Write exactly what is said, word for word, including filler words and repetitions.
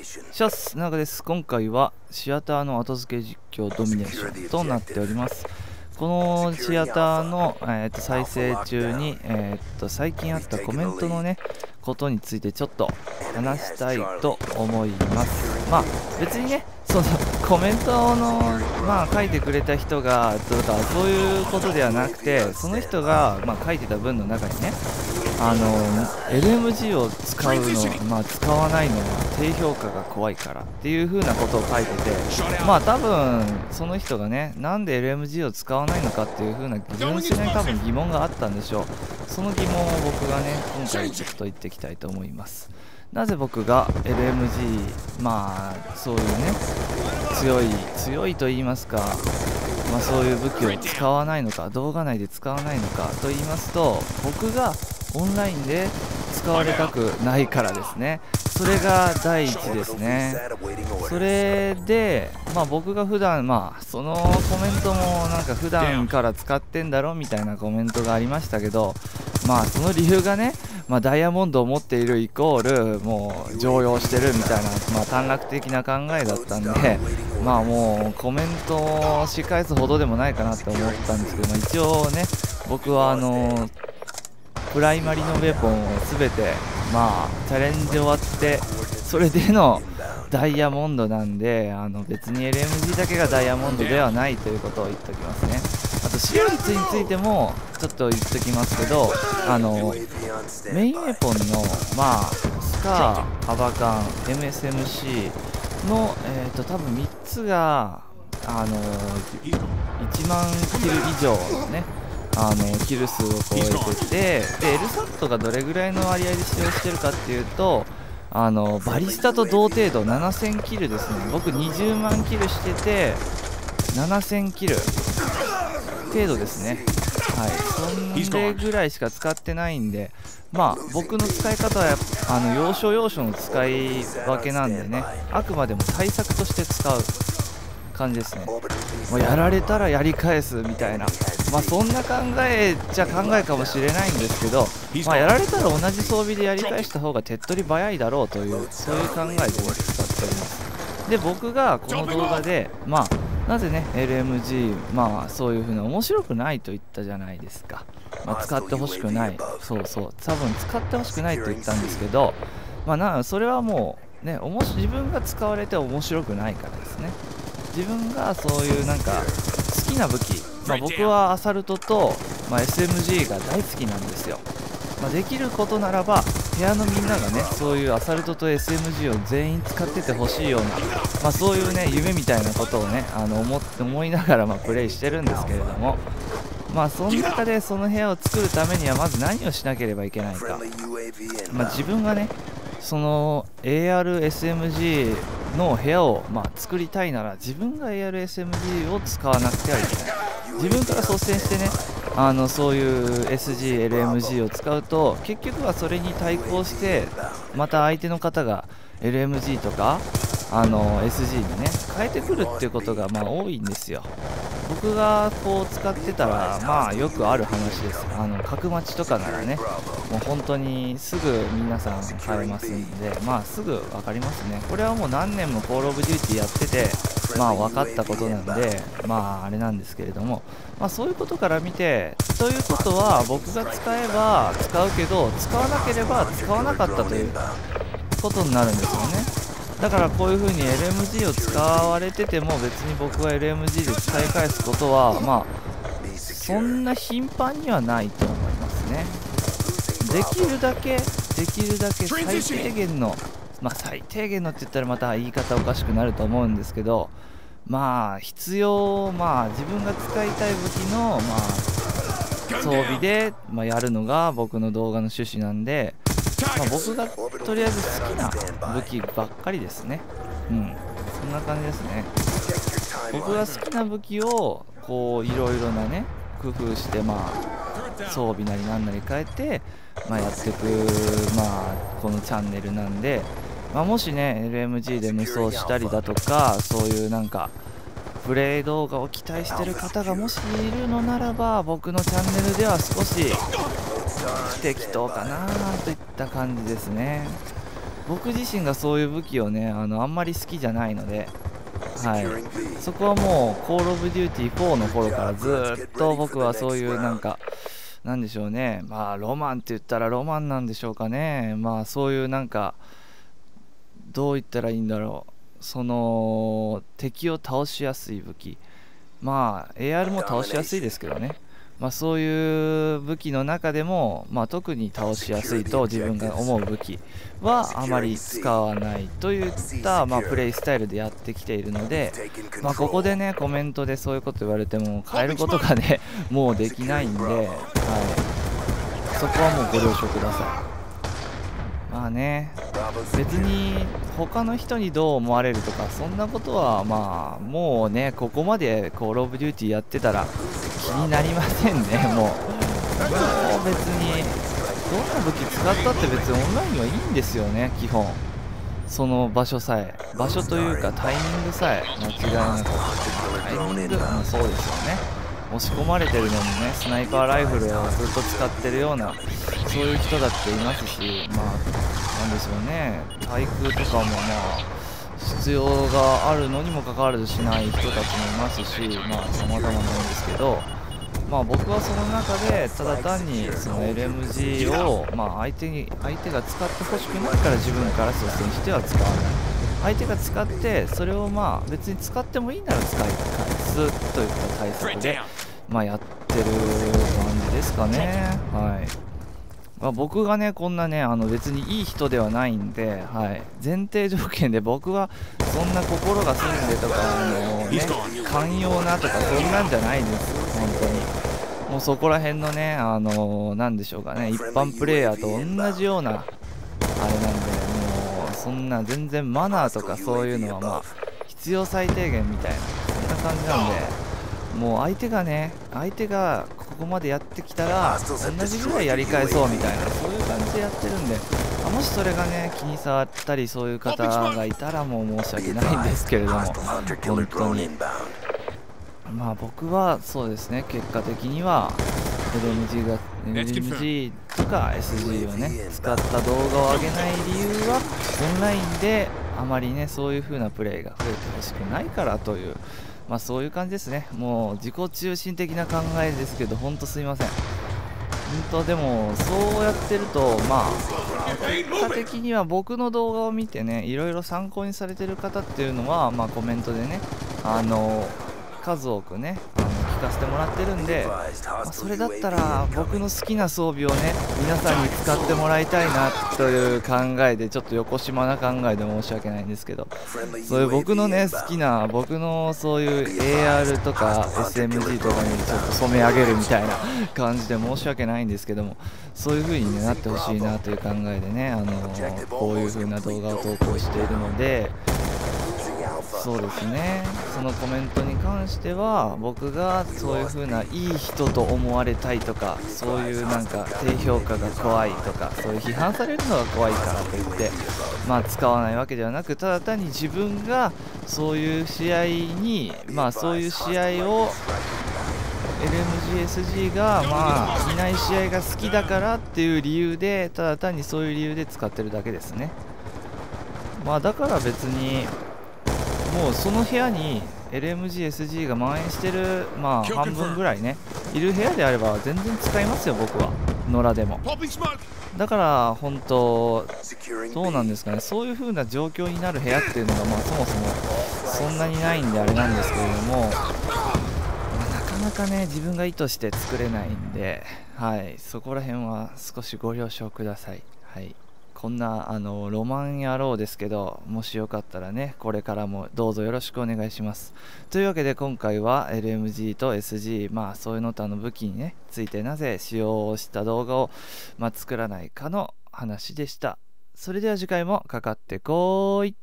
シャスナガです。今回はシアターの後付け実況ドミネーションとなっております。このシアターの、えー、と再生中に、えー、と最近あったコメントのねことについてちょっと話したいと思います。まあ別にねそのコメントの、まあ、書いてくれた人がとかそういうことではなくて、その人が、まあ、書いてた文の中にねあの エルエムジー を使うの、まあ、使わないのは低評価が怖いからっていう風なことを書いてて、まあ多分その人がねなんで エルエムジー を使わないのかっていう風な純粋な多分疑問があったんでしょう。その疑問を僕がね今回ちょっと言っていきたいと思います。なぜ僕が エルエムジー、まあそういうね強い強いと言いますか、まあ、そういう武器を使わないのか、動画内で使わないのかと言いますと、僕がオンラインで使われたくないからですね。それが第一ですね。それで、まあ、僕が普段まあそのコメントもなんか普段から使ってんだろみたいなコメントがありましたけど、まあその理由がね、まあ、ダイヤモンドを持っているイコールもう常用してるみたいな、まあ、短絡的な考えだったんで、まあもうコメントをし返すほどでもないかなって思ったんですけど、まあ、一応ね僕はあのプライマリのウェポンを全てまあチャレンジ終わってそれでのダイヤモンドなんで、あの別に エルエムジー だけがダイヤモンドではないということを言っておきますね。あと使用率についてもちょっと言っておきますけど、あのメインウェポンのまあスカー、ハバカン、エムエスエムシー の、えー、と多分みっつがあのいちまんキル以上のねあのキル数を超えてて、で エルサットがどれぐらいの割合で使用してるかっていうと、あのバリスタと同程度ななせんキルですね。僕にじゅうまんキルしててななせんキル程度ですね。はい、それぐらいしか使ってないんで、まあ僕の使い方はやっぱあの要所要所の使い分けなんでね、あくまでも対策として使う感じですね。もうやられたらやり返すみたいな、まあそんな考えじゃ考えかもしれないんですけど、まあやられたら同じ装備でやり返した方が手っ取り早いだろうというそういう考えで、ね、使っております。で僕がこの動画でまあなぜね エルエムジー、まあそういう風な面白くないと言ったじゃないですか。まあ、使ってほしくない、そうそう多分使ってほしくないと言ったんですけど、まあなそれはもうねおもし自分が使われて面白くないからですね。自分がそういうなんか好きな武器、まあ、僕はアサルトと、まあ、エスエムジー が大好きなんですよ。まあ、できることならば部屋のみんながねそういうアサルトと エスエムジー を全員使っててほしいような、まあ、そういうね夢みたいなことをねあの思って思いながらまあプレイしてるんですけれども、まあその中でその部屋を作るためにはまず何をしなければいけないか、まあ、自分がねその エーアールエスエムジー の部屋をまあ作りたいなら自分が エーアールエスエムジー を使わなくてはいけない。自分から率先してねあのそういう エスジー、エルエムジー を使うと結局はそれに対抗してまた相手の方が エルエムジー とかあの エスジー にね変えてくるっていうことがまあ多いんですよ。僕がこう使ってたらまあよくある話です。あの角待ちとかならねもう本当にすぐ皆さん変えますんで、まあすぐ分かりますね。これはもう何年もコールオブデューティーやっててまあ分かったことなんでまああれなんですけれども、まあそういうことから見てということは僕が使えば使うけど使わなければ使わなかったということになるんですよね。だからこういう風に エルエムジー を使われてても別に僕は エルエムジー で使い返すことはまあそんな頻繁にはないと思いますね。できるだけできるだけ最低限のまあ最低限のって言ったらまた言い方おかしくなると思うんですけど、まあ必要まあ自分が使いたい武器のまあ装備でまあやるのが僕の動画の趣旨なんで、まあ、僕がとりあえず好きな武器ばっかりですね。うん、そんな感じですね。僕が好きな武器をこういろいろなね工夫してまあ装備なりなんなり変えて、まあ、やっていくまあこのチャンネルなんで、まあ、もしね エルエムジー で無双したりだとかそういうなんかプレイ動画を期待してる方がもしいるのならば僕のチャンネルでは少し不適当かなといった感じですね。 僕自身がそういう武器をね、あのあんまり好きじゃないので、はい、そこはもうコールオブデューティーフォーの頃からずーっと僕はそういうなんかなんでしょうね、まあロマンって言ったらロマンなんでしょうかね。まあそういうなんかどう言ったらいいんだろう、その敵を倒しやすい武器、まあ エーアール も倒しやすいですけどね、まあ、そういう武器の中でも、まあ、特に倒しやすいと自分が思う武器はあまり使わないといった、まあ、プレイスタイルでやってきているので、まあ、ここでねコメントでそういうこと言われても変えることがねもうできないんで、はい、そこはもうご了承ください。まあね、別に他の人にどう思われるとかそんなことはまあもうね、ここまでコールオブデューティーやってたら気になりませんね。もうもう別にどんな武器使ったって別にオンラインはいいんですよね。基本その場所さえ場所というかタイミングさえ間違いなく、タイミング、まあ、そうですよね。押し込まれてるのにね、スナイパーライフルをずっと使ってるようなそういう人だっていますし、まあなんでしょうね、対空とかもまあ必要があるのにもかかわらずしない人たちもいますし、まあ様々なんですけど、まあ僕はその中でただ単にその エルエムジー をまあ相手に相手が使ってほしくないから自分から率先しては使わない、相手が使ってそれをまあ別に使ってもいいなら使い返すといった対策でまあやってる感じですかね。はい、まあ、僕がねこんなねあの別にいい人ではないんで、はい、前提条件で僕はそんな心が澄んでとかあの、ね、寛容なとかそんなんじゃないです本当に。もうそこら辺のねあのなんでしょうかね、一般プレイヤーと同じようなあれなんで、もうそんな全然マナーとかそういうのはまあ必要最低限みたいなそんな感じなんで。もう相手がね相手がここまでやってきたら同じぐらいやり返そうみたいなそういう感じでやってるんで、あもしそれがね気に障ったりそういう方がいたらもう申し訳ないんですけれども、本当にまあ僕はそうですね、結果的には エルエムジー が エルエムジー とか エスジー をね使った動画を上げない理由はオンラインであまりねそういう風なプレイが増えてほしくないからという、まあそういう感じですね。もう自己中心的な考えですけど本当すいません。本当でもそうやってるとまあ結果的には僕の動画を見てねいろいろ参考にされてる方っていうのはまあコメントでねあの数多くねあの聞かせてもらってるんで、まあ、それだったら僕の好きな装備をね皆さんに使ってもらいたいなという考えで、ちょっと横島な考えで申し訳ないんですけど、そういう僕のね好きな僕のそういう エーアール とか エスエムジー とかにちょっと染め上げるみたいな感じで申し訳ないんですけども、そういう風に、ね、なってほしいなという考えでねあのこういう風な動画を投稿しているので、そうですね、そのコメントに関しては僕がそういう風ないい人と思われたいとかそういうなんか低評価が怖いとかそういう批判されるのが怖いからといってまあ使わないわけではなく、ただ単に自分がそういう試合にまあそういう試合を エルエムジーエスジー がまあいない試合が好きだからっていう理由で、ただ単にそういう理由で使ってるだけですね。まあだから別にもうその部屋に エルエムジーエスジー が蔓延してるまあ半分ぐらいねいる部屋であれば全然使いますよ僕は、野良でも。だから本当どうなんですかね、そういう風な状況になる部屋っていうのがまあそもそもそんなにないんであれなんですけれども、まあ、なかなかね自分が意図して作れないんで、はい、そこら辺は少しご了承ください。はい、こんなあのロマン野郎ですけど、もしよかったらねこれからもどうぞよろしくお願いします。というわけで今回は エルエムジー と エスジー、まあそういうの他の武器にねついてなぜ使用した動画を、まあ、作らないかの話でした。それでは次回もかかってこーい。